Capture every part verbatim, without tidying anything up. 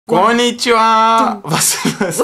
Konnichiwa! Was ist das?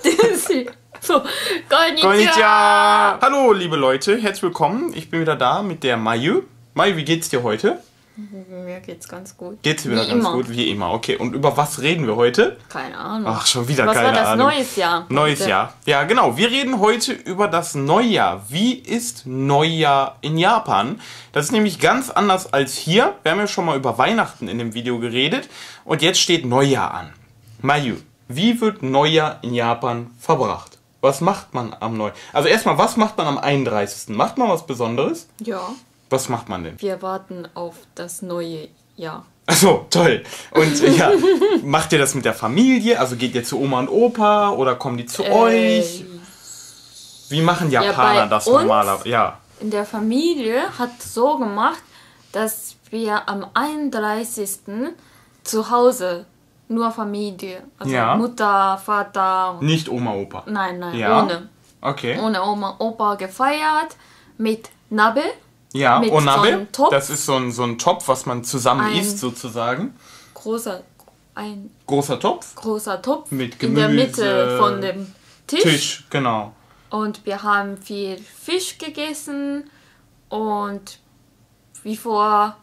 So, Konnichiwa! Konnichiwa! Hallo, liebe Leute, herzlich willkommen. Ich bin wieder da mit der Mayu. Mayu, wie geht's dir heute? Mir geht's ganz gut. Geht's dir wieder wie ganz immer. gut, wie immer. Okay, und über was reden wir heute? Keine Ahnung. Ach, schon wieder was keine war das Ahnung. Neues Jahr? Neues Heute? Jahr. Ja, genau. Wir reden heute über das Neujahr. Wie ist Neujahr in Japan? Das ist nämlich ganz anders als hier. Wir haben ja schon mal über Weihnachten in dem Video geredet. Und jetzt steht Neujahr an. Mayu, wie wird Neujahr in Japan verbracht? Was macht man am Neujahr? Also erstmal, was macht man am einunddreißigsten? Macht man was Besonderes? Ja. Was macht man denn? Wir warten auf das neue Jahr. Achso, toll. Und äh, ja, macht ihr das mit der Familie? Also geht ihr zu Oma und Opa oder kommen die zu Äh, euch? Wie machen Japaner bei das uns? normalerweise? Ja. In der Familie hat so gemacht, dass wir am einunddreißigsten zu Hause nur Familie, also Ja. Mutter, Vater, Nicht Oma, Opa. nein, nein, Ja. ohne, Okay. ohne Oma, Opa gefeiert mit Nabe. Ja, mit so Onabe, einem Topf. das ist so ein, so ein Topf, was man zusammen Ein- isst sozusagen. Großer, ein Großer Topf. großer Topf Mit in der Gemüse, Mitte von dem Tisch. Tisch, genau. Und wir haben viel Fisch gegessen und bevor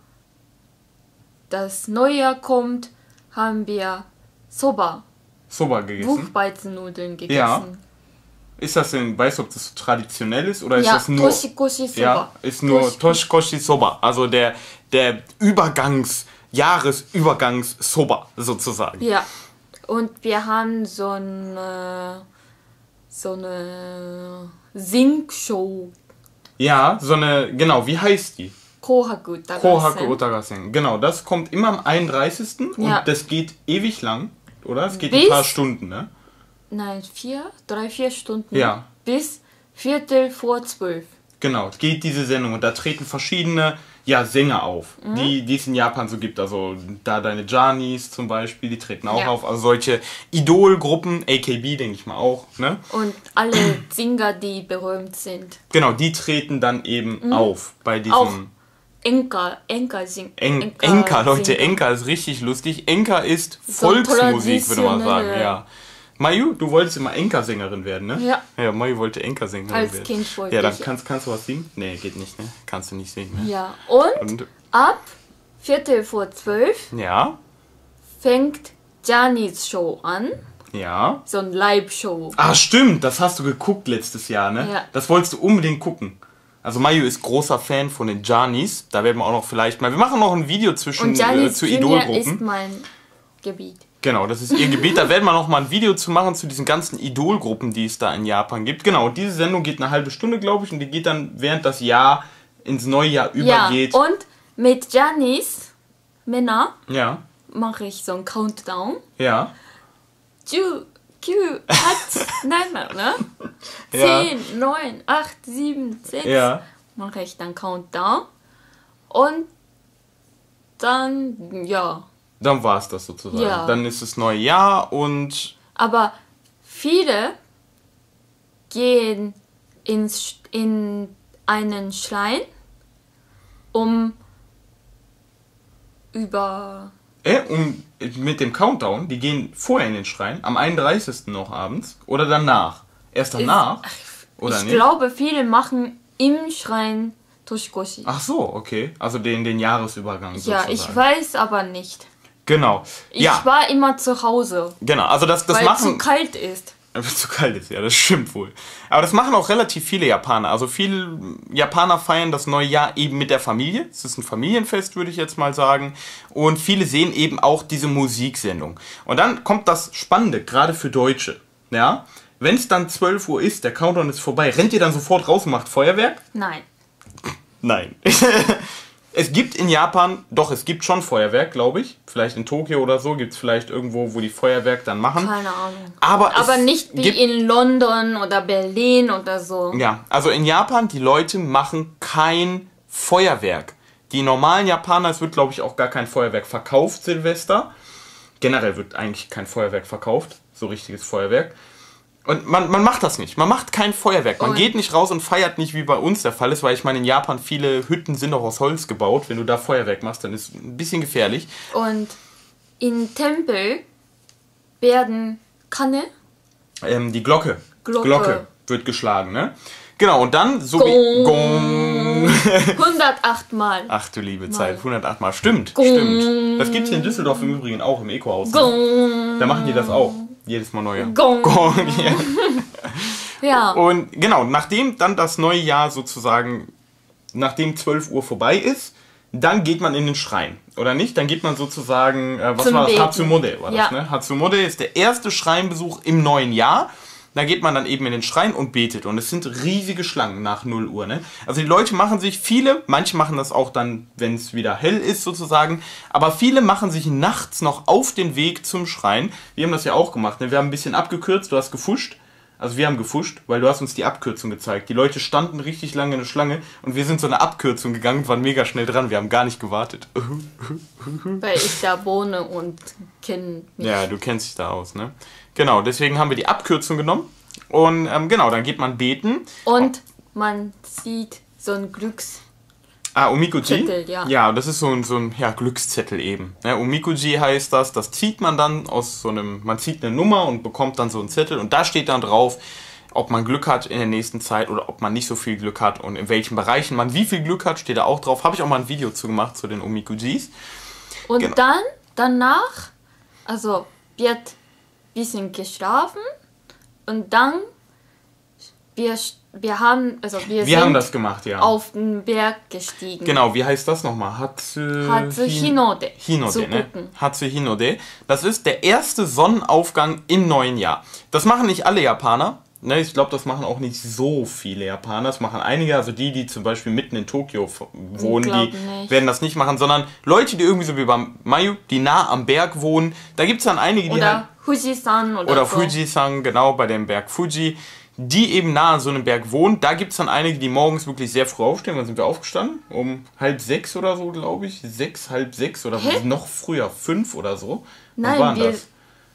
das Neujahr kommt, haben wir Soba, Soba gegessen. Buchweizennudeln gegessen. Ja. Ist das denn, weißt du, ob das so traditionell ist oder ist Ja, das nur... Toshikoshi Soba. Ja, ist nur Toshi- Toshikoshi Soba, also der, der Übergangs, Jahresübergangs Soba sozusagen. Ja, und wir haben so eine, so eine Singshow, Ja, so eine, genau, wie heißt die? Kohaku Utagassen. Kohaku Utagassen. Genau, das kommt immer am einunddreißigsten Ja. und das geht ewig lang, oder? Es geht Bis- ein paar Stunden, ne? Nein, vier, drei, vier Stunden. Ja. Bis Viertel vor zwölf. Genau, geht diese Sendung und da treten verschiedene, ja, Sänger auf, Mhm. die, die es in Japan so gibt. Also da deine Janis zum Beispiel, die treten auch Ja. auf. Also solche Idolgruppen, A K B denke ich mal auch, ne? Und alle Singer, die berühmt sind. Genau, die treten dann eben auf bei diesem... Mhm. Auch Enka, Enka singen. En Enka, Leute, Enka ist richtig lustig. Enka ist So Volksmusik, würde man sagen, traditionelle- ja. Mayu, du wolltest immer Enka-Sängerin werden, ne? Ja. Ja, Mayu wollte Enka-Sängerin Als werden. Kind wollte Ja, dann ich. kannst, kannst du was singen? Nee, geht nicht, ne? Kannst du nicht singen, ne? Ja, und, Und, ab Viertel vor zwölf ja, fängt Janis Show an. ja. So ein Live-Show. Ah, stimmt, das hast du geguckt letztes Jahr, ne? Ja. Das wolltest du unbedingt gucken. Also Mayu ist großer Fan von den Janis. Da werden wir auch noch vielleicht mal... Wir machen noch ein Video zwischen Und äh, Janis zu Junior ist Idolgruppen. mein Gebiet. Genau, das ist ihr Gebiet. Da werden wir noch mal ein Video zu machen zu diesen ganzen Idolgruppen, die es da in Japan gibt. Genau, und diese Sendung geht eine halbe Stunde, glaube ich, und die geht dann während das Jahr ins neue Jahr übergeht. Ja, und mit Janis Männer Ja, mache ich so einen Countdown. ja. Ju, Q, acht, nein, ne? Ja. zehn, neun, acht, sieben, sechs. Ja. Mache ich dann Countdown. Und dann, ja. Dann war es das sozusagen. Ja. Dann ist es neue Jahr und... Aber viele gehen ins, in einen Schrein, um über... Äh, und mit dem Countdown, die gehen vorher in den Schrein, am einunddreißigsten noch abends oder danach? Erst danach? Oder ich nicht? glaube, viele machen im Schrein Toshikoshi. Ach so, okay. Also den, den Jahresübergang Ja, sozusagen. ich weiß aber nicht. Genau. Ich ja, war immer zu Hause, genau. Also das, das weil machen... es zu kalt ist. Weil es zu kalt ist, ja, das stimmt wohl. Aber das machen auch relativ viele Japaner. Also viele Japaner feiern das neue Jahr eben mit der Familie. Es ist ein Familienfest, würde ich jetzt mal sagen. Und viele sehen eben auch diese Musiksendung. Und dann kommt das Spannende, gerade für Deutsche. Ja? Wenn es dann zwölf Uhr ist, der Countdown ist vorbei, rennt ihr dann sofort raus und macht Feuerwerk? Nein. Nein. Es gibt in Japan, doch, es gibt schon Feuerwerk, glaube ich. Vielleicht in Tokio oder so gibt es vielleicht irgendwo, wo die Feuerwerk dann machen. Keine Ahnung. Aber, Aber es nicht wie gibt, in London oder Berlin oder so. Ja, also in Japan, die Leute machen kein Feuerwerk. Die normalen Japaner, es wird glaube ich auch gar kein Feuerwerk verkauft, Silvester. Generell wird eigentlich kein Feuerwerk verkauft, so richtiges Feuerwerk. Und man, man macht das nicht. Man macht kein Feuerwerk. Man Und geht nicht raus und feiert nicht, wie bei uns der Fall ist, weil ich meine, in Japan viele Hütten sind auch aus Holz gebaut. Wenn du da Feuerwerk machst, dann ist es ein bisschen gefährlich. Und in Tempel werden Kanne. Ähm, die Glocke. Glocke. Glocke wird geschlagen, ne? Genau, und dann so Gong. wie... Gong. hundertacht Mal. Ach du liebe Zeit, hundertacht Mal. Stimmt, Gong. stimmt. Das gibt's hier in Düsseldorf im Übrigen auch im Eco-Haus. Ne? Gong. Da machen die das auch. Jedes Mal Neujahr. Gong. Gong. Ja. Ja. Und genau, nachdem dann das neue Jahr sozusagen, nachdem zwölf Uhr vorbei ist, dann geht man in den Schrein, oder nicht? Dann geht man sozusagen, äh, was Zum war das? Beten. Hatsumode war Ja. das, ne? Hatsumode ist der erste Schreinbesuch im neuen Jahr. Da geht man dann eben in den Schrein und betet. Und es sind riesige Schlangen nach null Uhr. Ne? Also die Leute machen sich, viele, manche machen das auch dann, wenn es wieder hell ist sozusagen, aber viele machen sich nachts noch auf den Weg zum Schrein. Wir haben das ja auch gemacht. Ne? Wir haben ein bisschen abgekürzt, du hast gefuscht. Also wir haben gefuscht, weil du hast uns die Abkürzung gezeigt. Die Leute standen richtig lange in der Schlange und wir sind so eine Abkürzung gegangen und waren mega schnell dran. Wir haben gar nicht gewartet. Weil ich da wohne und kenne mich. Ja, du kennst dich da aus, ne? Genau, deswegen haben wir die Abkürzung genommen. Und ähm, genau, dann geht man beten. Und man sieht so ein Glücks... Ah, Omikuji? Zettel, ja. Ja, das ist so ein, so ein ja, Glückszettel eben. Ja, Omikuji heißt das, das zieht man dann aus so einem, man zieht eine Nummer und bekommt dann so einen Zettel und da steht dann drauf, ob man Glück hat in der nächsten Zeit oder ob man nicht so viel Glück hat und in welchen Bereichen man wie viel Glück hat, steht da auch drauf. Habe ich auch mal ein Video zu gemacht zu den Omikujis. Und Genau. dann, danach, also wird ein bisschen geschlafen und dann, wir, wir haben, also wir, Wir sind haben das gemacht, ja. auf den Berg gestiegen. Genau, wie heißt das nochmal? Hatsu, Hatsu Hin- Hinode. Hinode, Zu ne? gucken. Hatsu Hinode. Das ist der erste Sonnenaufgang im neuen Jahr. Das machen nicht alle Japaner. Ne? Ich glaube, das machen auch nicht so viele Japaner. Das machen einige, also die, die zum Beispiel mitten in Tokio f- wohnen, glaub die nicht. werden das nicht machen, sondern Leute, die irgendwie so wie beim Mayu, die nah am Berg wohnen. Da gibt es dann einige, die halt... Oder Fujisan oder, Oder so. Fujisan, genau, bei dem Berg Fuji, die eben nah an so einem Berg wohnen. Da gibt es dann einige, die morgens wirklich sehr früh aufstehen. Wann sind wir aufgestanden? Um halb sechs oder so, glaube ich. Sechs, halb sechs oder Hä? noch früher, fünf oder so. Wann Nein, waren wir das?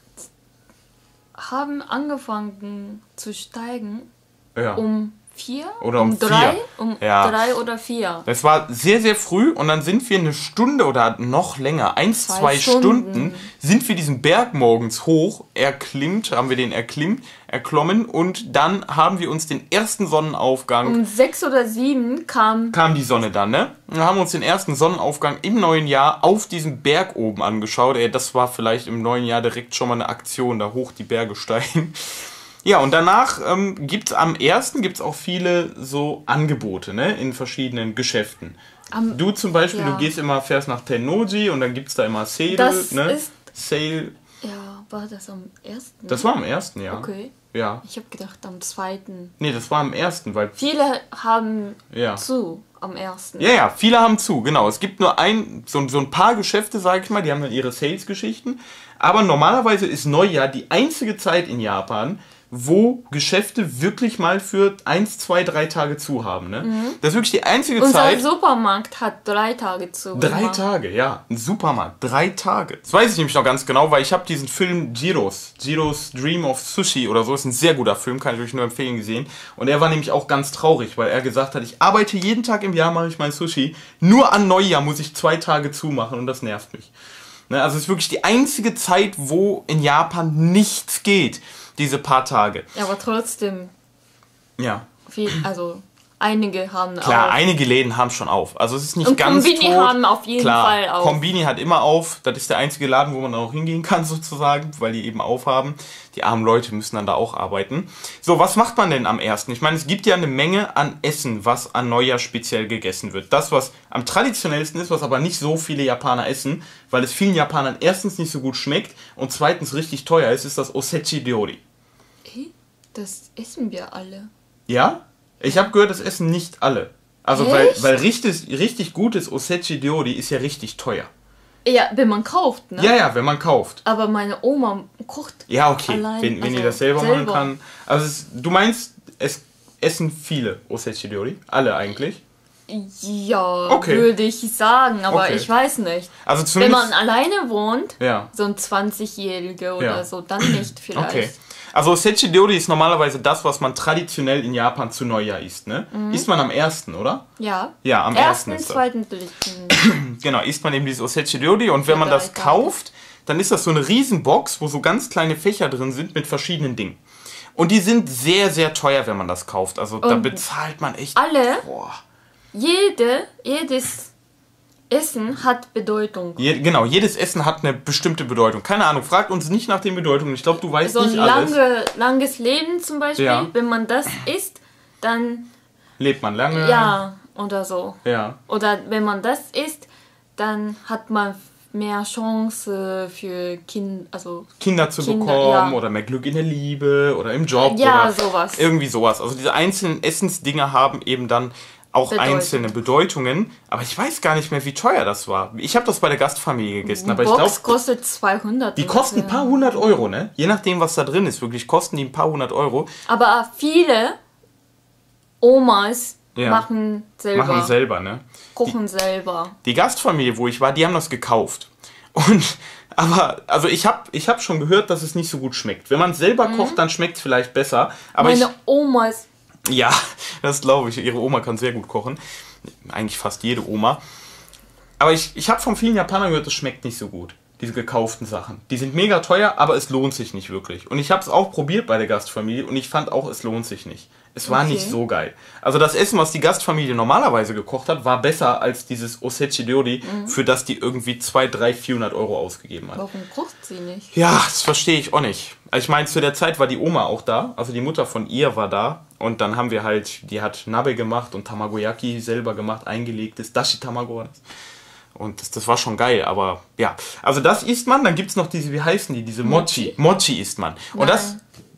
haben angefangen zu steigen Ja. um vier? Oder um drei? vier. Um Ja. drei oder vier. Das war sehr, sehr früh und dann sind wir eine Stunde oder noch länger, eins, zwei, Zwei Stunden. Stunden, sind wir diesen Berg morgens hoch, erklimmt, haben wir den erklimmt, erklommen und dann haben wir uns den ersten Sonnenaufgang, Um sechs oder sieben kam kam die Sonne dann, ne? Und haben uns den ersten Sonnenaufgang im neuen Jahr auf diesem Berg oben angeschaut. Ey, das war vielleicht im neuen Jahr direkt schon mal eine Aktion, da hoch die Berge steigen. Ja, und danach ähm, gibt es am ersten gibt's auch viele so Angebote, ne, in verschiedenen Geschäften. Am- du zum Beispiel, ja. du gehst immer, fährst nach Tennoji und dann gibt es da immer Sale, Das ne? ist- Sale, Ja, war das am ersten? das war am ersten, ja. Okay. Ja. Ich habe gedacht am zweiten. Nee, das war am ersten, weil, Viele haben ja. zu am ersten. Ja, ja, viele haben zu, genau. Es gibt nur ein, so, so ein paar Geschäfte, sage ich mal, die haben dann ihre Sales-Geschichten. Aber normalerweise ist Neujahr die einzige Zeit in Japan, wo Geschäfte wirklich mal für eins, zwei, drei Tage zu haben. Ne? Das ist wirklich die einzige Unser Zeit. Supermarkt hat drei Tage zu. Drei gemacht. Tage, ja. Ein Supermarkt. Drei Tage. Das weiß ich nämlich noch ganz genau, weil ich habe diesen Film Jiros, Jiros Dream of Sushi oder so, ist ein sehr guter Film, kann ich euch nur empfehlen, gesehen. Und er war nämlich auch ganz traurig, weil er gesagt hat, ich arbeite jeden Tag im Jahr, mache ich mein Sushi. Nur an Neujahr muss ich zwei Tage zumachen und das nervt mich. Ne, also es ist wirklich die einzige Zeit, wo in Japan nichts geht. Diese paar Tage. Ja, aber trotzdem, Ja. viel, also einige haben Klar, auch. einige Läden haben schon auf. Also es ist nicht Und ganz Konbini tot. haben auf jeden Klar, Fall auf. Konbini hat immer auf. Das ist der einzige Laden, wo man dann auch hingehen kann sozusagen, weil die eben aufhaben. Die armen Leute müssen dann da auch arbeiten. So, was macht man denn am ersten? Ich meine, es gibt ja eine Menge an Essen, was an Neujahr speziell gegessen wird. Das, was am traditionellsten ist, was aber nicht so viele Japaner essen, weil es vielen Japanern erstens nicht so gut schmeckt und zweitens richtig teuer ist, ist das Osechi Ryori. Hey, das essen wir alle. Ja? Ich habe gehört, das essen nicht alle. Also, weil, Echt? weil richtig, richtig gutes Osechi Ryori ist ja richtig teuer. Ja, wenn man kauft, ne? Ja, ja, wenn man kauft. Aber meine Oma kocht. Ja, okay, Allein, wenn, wenn also ihr das selber, machen selber. kann. Also, es, du meinst, es essen viele Osechi Ryori? Alle eigentlich? Ja, Okay. würde ich sagen, aber Okay. ich weiß nicht. Also Wenn zumindest... man alleine wohnt, ja, so ein zwanzigjähriger oder Ja. so, dann nicht vielleicht. okay. Also Osechi Ryori ist normalerweise das, was man traditionell in Japan zu Neujahr isst, ne? Isst man am ersten, oder? Ja. Ja, am Ersten, ersten ist das. zweiten, dritten. Genau, isst man eben dieses Osechi Ryori und wenn Für man das drei Tage. kauft, dann ist das so eine Riesenbox, wo so ganz kleine Fächer drin sind mit verschiedenen Dingen. Und die sind sehr, sehr teuer, wenn man das kauft. Also da Und bezahlt man echt... alle, Boah. jede, jedes Essen hat Bedeutung. Je, genau, jedes Essen hat eine bestimmte Bedeutung. Keine Ahnung, fragt uns nicht nach den Bedeutungen. Ich glaube, du weißt So ein nicht alles. lange, langes Leben zum Beispiel, Ja. wenn man das isst, dann Lebt man lange? ja, oder so. Ja. Oder wenn man das isst, dann hat man mehr Chance für kind, also Kinder zu Kinder, bekommen ja. oder mehr Glück in der Liebe oder im Job Ja, oder sowas. irgendwie sowas. Also diese einzelnen Essensdinger haben eben dann auch Bedeutung. einzelne Bedeutungen. Aber ich weiß gar nicht mehr, wie teuer das war. Ich habe das bei der Gastfamilie gegessen, aber die ich Box glaube, kostet zweihundert. die kosten ein ungefähr. paar hundert Euro, ne? Je nachdem, was da drin ist, wirklich kosten die ein paar hundert Euro. Aber viele Omas Ja. machen selber, Machen selber, ne? kochen selber. Die Gastfamilie, wo ich war, die haben das gekauft. Und, aber, also ich habe ich hab schon gehört, dass es nicht so gut schmeckt. Wenn man es selber kocht, dann schmeckt es vielleicht besser. Aber Meine ich, Oma ist ja, das glaube ich. Ihre Oma kann sehr gut kochen. Eigentlich fast jede Oma. Aber ich, ich habe von vielen Japanern gehört, es schmeckt nicht so gut. Diese gekauften Sachen. Die sind mega teuer, aber es lohnt sich nicht wirklich. Und ich habe es auch probiert bei der Gastfamilie und ich fand auch, es lohnt sich nicht. Es war Okay. nicht so geil. Also das Essen, was die Gastfamilie normalerweise gekocht hat, war besser als dieses Osechi Ryori, für das die irgendwie zweihundert, dreihundert, vierhundert Euro ausgegeben hat. Warum kocht sie nicht? Ja, das verstehe ich auch nicht. Ich meine, zu der Zeit war die Oma auch da, also die Mutter von ihr war da und dann haben wir halt, die hat Nabe gemacht und Tamagoyaki selber gemacht, eingelegtes Dashi-Tamago war das. Und das, das war schon geil, aber ja. Also das isst man, dann gibt es noch diese, wie heißen die, diese Mochi. Mochi isst man. Und das,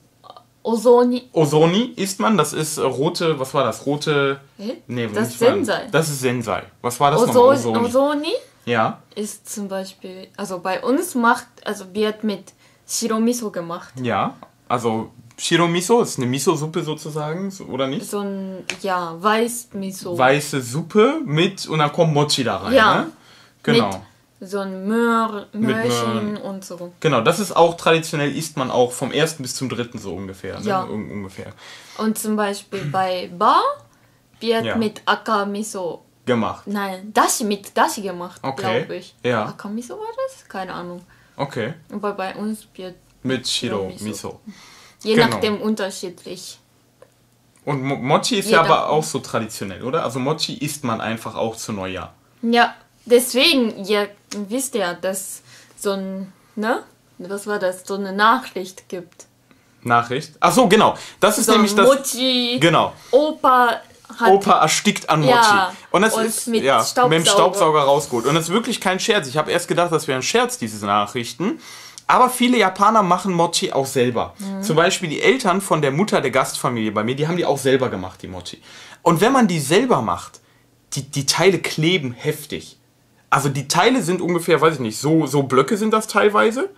Ozoni. Osoni isst man, das ist äh, rote, was war das, rote... Hä? Nee, Das nicht ist mal- Sensei. Das ist Sensei. Was war das nochmal? Ozo Osoni. Ozoni Ja, ist zum Beispiel, also bei uns macht, also wird mit Shiromiso gemacht. ja. Also Shiromiso ist eine Miso-Suppe sozusagen, so- oder nicht? So ein, ja, Weißmiso. Weiße Suppe mit und dann kommt Mochi da rein, Ja. ne? Genau. Mit so ein Möhr, Mit Möhrchen Möhren. und so. Genau, das ist auch traditionell, isst man auch vom ersten bis zum dritten so ungefähr. Ne? Ja. Un ungefähr. Und zum Beispiel bei Bar wird Ja. mit Akamiso, Gemacht. nein, Dashi mit Dashi gemacht, Okay. glaube ich. Ja. Akamiso war das? Keine Ahnung. Okay. Aber bei uns wird Mit Shiro Miso. Miso. je Genau. nachdem unterschiedlich. Und Mo Mochi ist Jeder. ja aber auch so traditionell, oder? Also Mochi isst man einfach auch zu Neujahr. Ja, deswegen, ihr wisst ja, dass so ein, ne? Was war das? So eine Nachricht gibt. Nachricht? Ach so, genau. Das ist So nämlich ein das... Mochi, Genau. Opa hat Opa erstickt an Mochi. Ja, und das und ist mit ja, Staubsauger. mit dem Staubsauger rausgeholt. Und das ist wirklich kein Scherz. Ich habe erst gedacht, das wären Scherz, diese Nachrichten. Aber viele Japaner machen Mochi auch selber. Mhm. Zum Beispiel die Eltern von der Mutter der Gastfamilie bei mir, die haben die auch selber gemacht, die Mochi. Und wenn man die selber macht, die, die Teile kleben heftig. Also die Teile sind ungefähr, weiß ich nicht, so, so Blöcke sind das teilweise.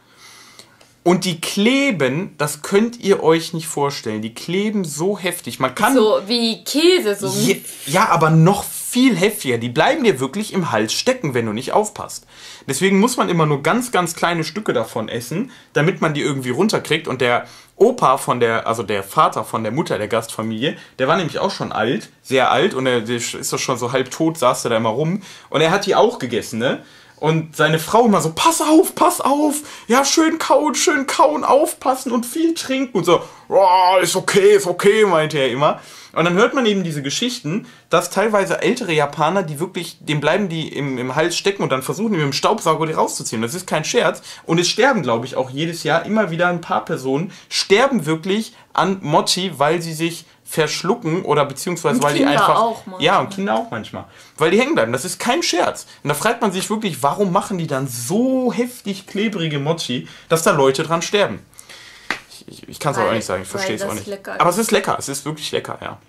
Und die kleben, das könnt ihr euch nicht vorstellen. Die kleben so heftig. Man kann... so wie Käse, so Ja, ja, aber noch viel heftiger. Die bleiben dir wirklich im Hals stecken, wenn du nicht aufpasst. Deswegen muss man immer nur ganz, ganz kleine Stücke davon essen, damit man die irgendwie runterkriegt. Und der Opa von der, also der Vater von der Mutter der Gastfamilie, der war nämlich auch schon alt, sehr alt. Und er der ist doch schon so halb tot, saß da immer rum. Und er hat die auch gegessen, ne? Und seine Frau immer so, pass auf, pass auf, ja, schön kauen, schön kauen, aufpassen und viel trinken und so, oh, ist okay, ist okay, meinte er immer. Und dann hört man eben diese Geschichten, dass teilweise ältere Japaner, die wirklich, dem bleiben die im, im Hals stecken und dann versuchen die mit dem Staubsauger die rauszuziehen. Das ist kein Scherz. Und es sterben, glaube ich, auch jedes Jahr immer wieder ein paar Personen, sterben wirklich an Mochi, weil sie sich verschlucken oder beziehungsweise Und weil die Kinder einfach... auch manchmal. Ja, und Kinder auch manchmal. Weil die hängen bleiben. Das ist kein Scherz. Und da fragt man sich wirklich, warum machen die dann so heftig klebrige Mochi, dass da Leute dran sterben? Ich, ich, ich kann es auch Weil- nicht sagen, ich weil verstehe es das auch nicht. lecker ist. Aber es ist lecker, es ist wirklich lecker, ja.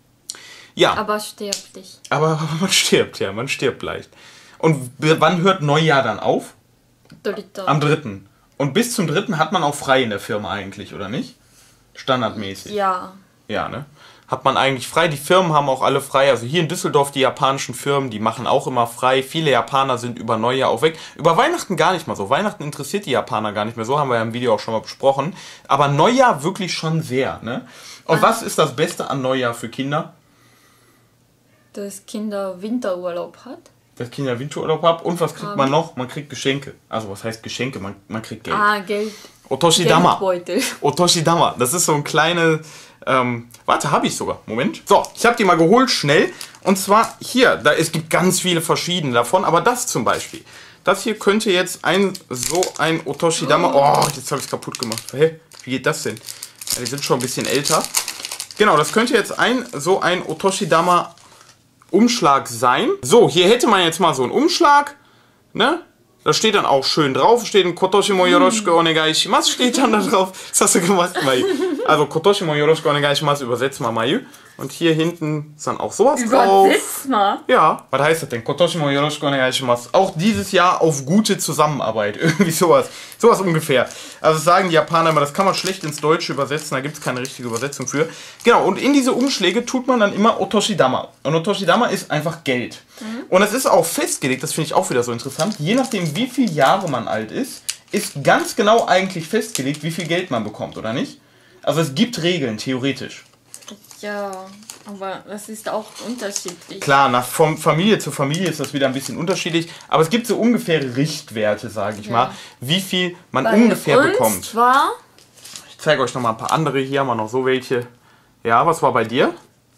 Ja, aber, aber stirbt dich. aber man stirbt, ja, man stirbt leicht. Und b- wann hört Neujahr dann auf? Dorito. Am dritten. Und bis zum dritten hat man auch frei in der Firma eigentlich, oder nicht? Standardmäßig. Ja. Ja, ne? Hat man eigentlich frei. Die Firmen haben auch alle frei. Also hier in Düsseldorf, die japanischen Firmen, die machen auch immer frei. Viele Japaner sind über Neujahr auch weg. Über Weihnachten gar nicht mal so. Weihnachten interessiert die Japaner gar nicht mehr so. Haben wir ja im Video auch schon mal besprochen. Aber Neujahr wirklich schon sehr, ne? Und was ist das Beste an Neujahr für Kinder? Dass Kinder Winterurlaub hat. das Kinder Winterurlaub haben. Und was kriegt man noch? Man kriegt Geschenke. Also was heißt Geschenke? Man, man kriegt Geld. Ah, Geld. Otoshidama. Geldbeutel. Otoshidama. Das ist so ein kleine... Ähm, warte, habe ich sogar. Moment. So, ich habe die mal geholt, schnell. Und zwar hier. Da, es gibt ganz viele verschiedene davon. Aber das zum Beispiel. Das hier könnte jetzt ein so ein Otoshidama... Oh, jetzt habe ich es kaputt gemacht. Hä? Wie geht das denn? Ja, die sind schon ein bisschen älter. Genau, das könnte jetzt ein so ein Otoshidama Umschlag sein. So, hier hätte man jetzt mal so einen Umschlag, ne? Da steht dann auch schön drauf, steht ein Kotoshi mo yoroshiku onegai shimasu, steht dann da drauf. Was hast du gemacht, Mayu? Also Kotoshi mo yoroshiku onegai shimasu, übersetzt mal, Mayu. Und hier hinten ist dann auch sowas drauf. Übersetzt mal. Ja, was heißt das denn? Kotoshi mo yoroshiku onegai shimasu. Auch dieses Jahr auf gute Zusammenarbeit. Irgendwie sowas. Sowas ungefähr. Also das sagen die Japaner immer, das kann man schlecht ins Deutsche übersetzen, da gibt es keine richtige Übersetzung für. Genau, und in diese Umschläge tut man dann immer Otoshidama. Und Otoshidama ist einfach Geld. Mhm. Und es ist auch festgelegt, das finde ich auch wieder so interessant, je nachdem wie viele Jahre man alt ist, ist ganz genau eigentlich festgelegt, wie viel Geld man bekommt, oder nicht? Also es gibt Regeln, theoretisch. Ja, aber das ist auch unterschiedlich. Klar, nach von Familie zu Familie ist das wieder ein bisschen unterschiedlich, aber es gibt so ungefähre Richtwerte, sage ich ja. mal, wie viel man Bei ungefähr uns bekommt. War ich zeige euch noch mal ein paar andere, hier haben wir noch so welche. Ja, was war bei dir?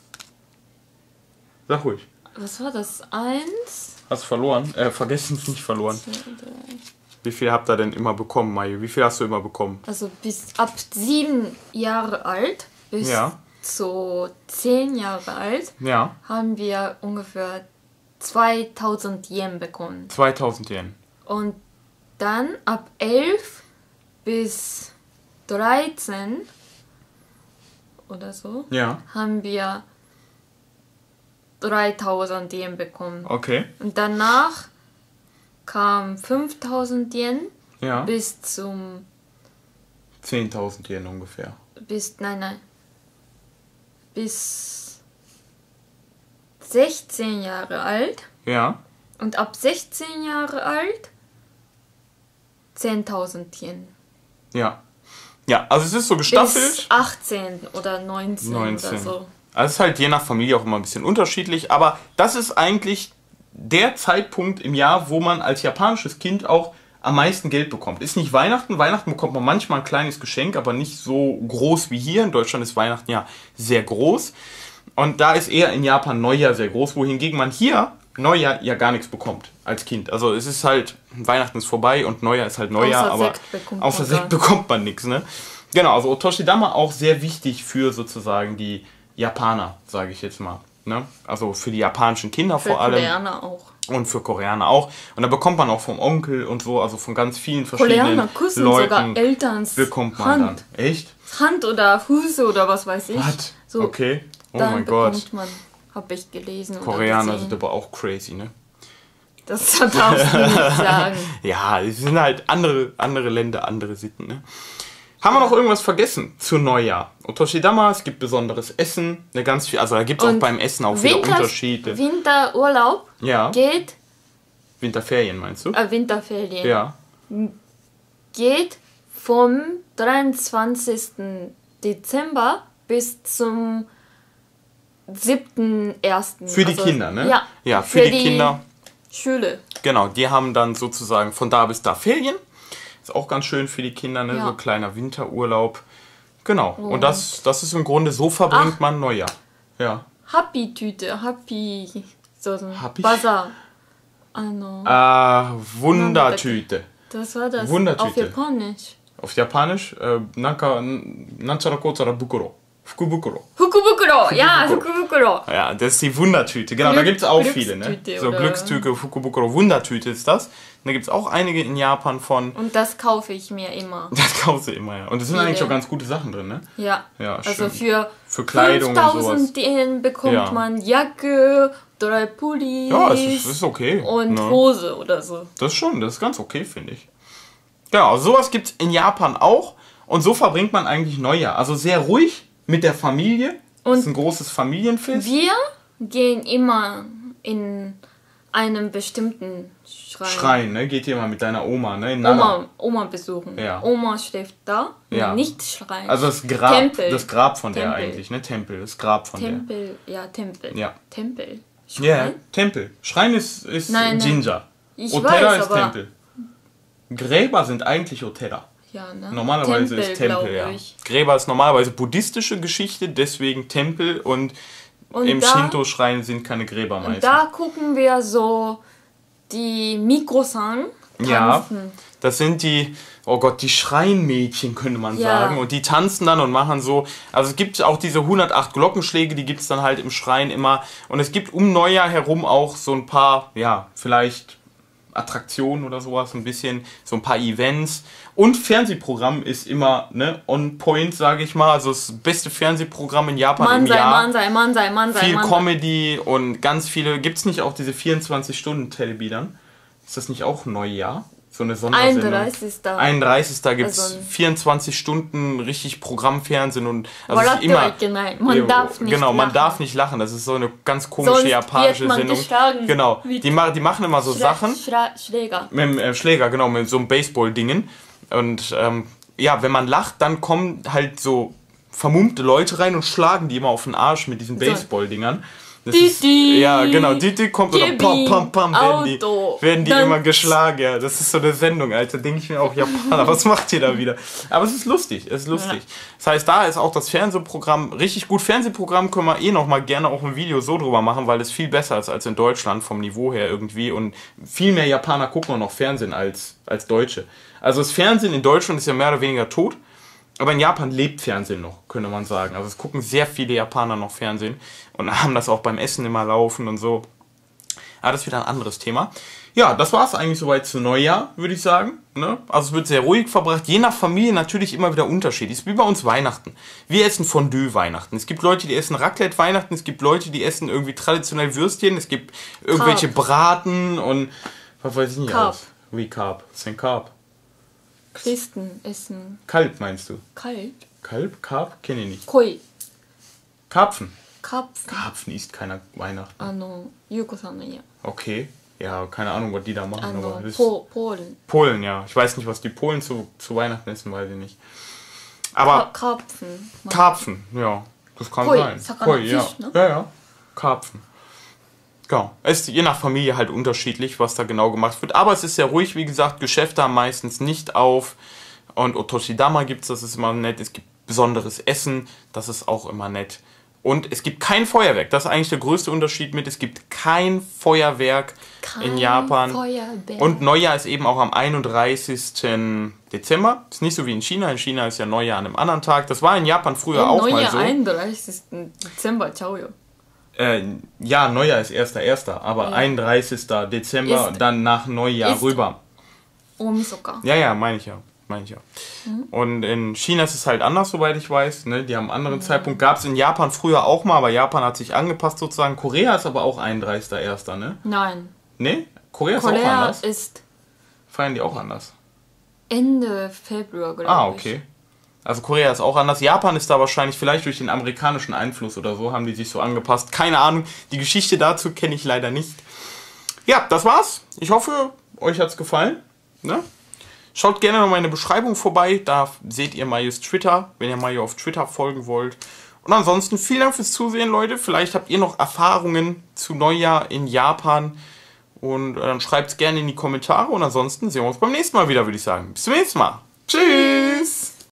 Sag ruhig. Was war das? Eins? Hast du verloren? Äh, vergessen, nicht verloren. Zwei, drei. Wie viel habt ihr denn immer bekommen, Mayu? Wie viel hast du immer bekommen? Also bis ab sieben Jahre alt bis ja. zu zehn Jahre alt ja. haben wir ungefähr zweitausend Yen bekommen. zweitausend Yen. Und dann ab elf bis dreizehn oder so ja. haben wir dreitausend Yen bekommen. Okay. Und danach kam fünftausend Yen ja. bis zum... zehntausend Yen ungefähr. Bis, nein, nein. Bis sechzehn Jahre alt. Ja. Und ab sechzehn Jahre alt zehntausend Yen. Ja. Ja, also es ist so gestaffelt. Bis achtzehn oder neunzehn, neunzehn oder so. Also es ist halt je nach Familie auch immer ein bisschen unterschiedlich, aber das ist eigentlich der Zeitpunkt im Jahr, wo man als japanisches Kind auch am meisten Geld bekommt. Ist nicht Weihnachten. Weihnachten bekommt man manchmal ein kleines Geschenk, aber nicht so groß wie hier. In Deutschland ist Weihnachten ja sehr groß. Und da ist eher in Japan Neujahr sehr groß, wohingegen man hier Neujahr ja gar nichts bekommt als Kind. Also es ist halt, Weihnachten ist vorbei und Neujahr ist halt Neujahr, außer aber Sekt bekommt außer man Sekt gar bekommt man nichts. Ne? Genau, also Otoshidama auch sehr wichtig für sozusagen die Japaner, sage ich jetzt mal. Ne? Also für die japanischen Kinder Für vor allem. Koreaner auch. Und für Koreaner auch. Und da bekommt man auch vom Onkel und so, also von ganz vielen verschiedenen Koreaner küssen Leuten sogar Elterns bekommt man Hand. dann. Echt? Hand oder Füße oder was weiß ich. Was? So, okay. Oh dann mein Gott. bekommt man, habe ich gelesen. Koreaner oder sind gesehen. aber auch crazy, ne? Das darfst du nicht sagen. Ja, es sind halt andere, andere Länder, andere Sitten, ne? Haben wir noch irgendwas vergessen zu Neujahr? Otoshidama, es gibt besonderes Essen, eine ganz viel, also da gibt es auch beim Essen auch wieder Winter, Unterschiede. Winterurlaub Ja. geht, Winterferien meinst du? äh, Winterferien, Ja. geht vom dreiundzwanzigsten Dezember bis zum siebten ersten Für die Also, Kinder, ne? Ja, Ja, für, die, Kinder. Schule. Genau, die haben dann sozusagen von da bis da Ferien. Ist auch ganz schön für die Kinder, ne? Ja. So kleiner Winterurlaub. Genau. Und, Und das, das ist im Grunde, so verbringt Ach. man Neujahr. Ja. Happy-Tüte, Happy, so ein Happy? Bazaar. Ano, Ah, Wundertüte. das war das Wundertüte. auf Japanisch. Auf Japanisch, äh, nanka, nanchara kotsara bukuro. Fukubukuro. Fukubukuro, ja, Fukubukuro. Fukubukuro. Ja, das ist die Wundertüte. Genau, da Glück- gibt es auch viele, ne? Glückstüte So oder- Glückstüte, Fukubukuro, Wundertüte ist das. Und da gibt es auch einige in Japan von. Und das kaufe ich mir immer. Das kaufst du immer, ja. Und es sind Viele. eigentlich auch ganz gute Sachen drin, ne? Ja, Ja, also schön. für, Für Kleidung und fünftausend Yen bekommt Ja. man Jacke, drei Pullis Ja, es ist, es ist okay. und ne? Hose oder so. Das ist schon, das ist ganz okay, finde ich. Genau, sowas gibt es in Japan auch. Und so verbringt man eigentlich Neujahr. Also sehr ruhig mit der Familie. Und das ist ein großes Familienfest. Wir gehen immer in einem bestimmten Schrein. Schrein, ne? Geht ihr mal mit deiner Oma, ne? In Nara. Oma, Oma besuchen. Ja. Oma schläft da, Ja. nicht Schrein. Also das Grab, Tempel. das Grab von der Tempel. eigentlich, ne? Tempel, das Grab von Tempel, ja, Tempel. Ja. Tempel. Ja, yeah, Tempel. Schrein ist, ist nein, Jinja. Ich Otera weiß, ist aber Tempel. Gräber sind eigentlich Otera. Ja, ne? Normalerweise Tempel, ist Tempel, ja. ich. Gräber ist normalerweise buddhistische Geschichte, deswegen Tempel und, Und im da- Shinto-Schrein sind keine Gräber meistens. Da gucken wir so die Mikro-San Ja, tanzen. das sind die, oh Gott, die Schreinmädchen, könnte man Ja. sagen. Und die tanzen dann und machen so, also es gibt auch diese hundertacht Glockenschläge, die gibt es dann halt im Schrein immer. Und es gibt um Neujahr herum auch so ein paar, ja, vielleicht Attraktionen oder sowas, ein bisschen, so ein paar Events. Und Fernsehprogramm ist immer, ne, on point, sage ich mal. Also das beste Fernsehprogramm in Japan im Mansei, Jahr. Mansei, Mansei, Mansei, Viel Mansei. Comedy und ganz viele. Gibt es nicht auch diese vierundzwanzig-Stunden-Telebiedern? Ist das nicht auch Neujahr? So eine Sondersendung? einunddreißigsten einunddreißigsten gibt es Also ein- vierundzwanzig Stunden richtig Programmfernsehen und also es Waratte ist immer. wa ikenai. Man darf nicht Genau, man lachen. darf nicht lachen. Das ist so eine ganz komische Sonst japanische wird man Sendung. geschlagen. Genau. Wie- Die, ma die machen immer so Schra- Sachen Schra Schläger. mit dem äh, Schläger, genau, mit so einem Baseball-Dingen. Und ähm, ja, wenn man lacht, dann kommen halt so vermummte Leute rein und schlagen die immer auf den Arsch mit diesen Baseball-Dingern. Das ist, Didi. ja, genau, Didi kommt oder Gib pam, ihm pam, pam, werden die, Auto. werden die Dann- immer geschlagen. Ja, das ist so eine Sendung, Alter. Denke ich mir auch, Japaner, was macht ihr da wieder? Aber es ist lustig, es ist lustig. Das heißt, da ist auch das Fernsehprogramm richtig gut. Fernsehprogramm können wir eh noch mal gerne auch ein Video so drüber machen, weil es viel besser ist als in Deutschland vom Niveau her irgendwie. Und viel mehr Japaner gucken auch noch Fernsehen als, als Deutsche. Also das Fernsehen in Deutschland ist ja mehr oder weniger tot. Aber in Japan lebt Fernsehen noch, könnte man sagen. Also es gucken sehr viele Japaner noch Fernsehen und haben das auch beim Essen immer laufen und so. Aber das ist wieder ein anderes Thema. Ja, das war es eigentlich soweit zu Neujahr, würde ich sagen. Ne? Also es wird sehr ruhig verbracht. Je nach Familie natürlich immer wieder unterschiedlich. Ist wie bei uns Weihnachten. Wir essen Fondue Weihnachten. Es gibt Leute, die essen Raclette Weihnachten. Es gibt Leute, die essen irgendwie traditionell Würstchen. Es gibt irgendwelche Carb. Braten und was weiß ich nicht Carb. alles. Wie Carb? Was ist denn Carb? Christen essen Kalb meinst du? kalt. Kalb? Carb? Kenne ich nicht. Koi. Karpfen. Karpfen. Karpfen isst keiner Weihnachten. あの、ゆうこさんの家。 Okay. Ja, keine Ahnung, was die da machen. あ Aber の、 das ポポールン。 Polen, ja. Ich weiß nicht, was die Polen zu, zu Weihnachten essen, weiß ich nicht. カ Aber カープン。 Karpfen, ja. Das kann Koi, sein. Sakana, Koi, ja. Fisch, ne? Ja, ja. Karpfen. Genau. Es ist je nach Familie halt unterschiedlich, was da genau gemacht wird. Aber es ist sehr ruhig, wie gesagt. Geschäfte haben meistens nicht auf. Und Otoshidama gibt es, das ist immer nett. Es gibt besonderes Essen, das ist auch immer nett. Und es gibt kein Feuerwerk. Das ist eigentlich der größte Unterschied mit. Es gibt kein Feuerwerk in Japan. Feuerwerk. Und Neujahr ist eben auch am einunddreißigsten Dezember. Ist nicht so wie in China. In China ist ja Neujahr an einem anderen Tag. Das war in Japan früher auch mal so. eineinunddreißigsten Dezember ちゃうよ。 Äh, ja, Neujahr ist erster erster Aber Ja. einunddreißigsten Dezember, Ist- dann nach Neujahr ist- rüber. 大晦日。 Ja, ja, meine ich ja. Meine ich ja. Und in China ist es halt anders, soweit ich weiß. Ne? Die haben einen anderen Zeitpunkt. Gab es in Japan früher auch mal, aber Japan hat sich angepasst sozusagen. Korea ist aber auch einunddreißigsten erster Ne? Nein. Ne? Korea ist auch Korea anders. ist Feiern die auch anders. Ende Februar, glaube ich. Ah, okay. Also Korea ist auch anders. Japan ist da wahrscheinlich, vielleicht durch den amerikanischen Einfluss oder so, haben die sich so angepasst. Keine Ahnung. Die Geschichte dazu kenne ich leider nicht. Ja, das war's. Ich hoffe, euch hat's gefallen. Ne? Schaut gerne noch mal in der Beschreibung vorbei. Da seht ihr Mayus Twitter, wenn ihr Mayu auf Twitter folgen wollt. Und ansonsten vielen Dank fürs Zusehen, Leute. Vielleicht habt ihr noch Erfahrungen zu Neujahr in Japan. Und äh, dann schreibt es gerne in die Kommentare. Und ansonsten sehen wir uns beim nächsten Mal wieder, würde ich sagen. Bis zum nächsten Mal. Tschüss.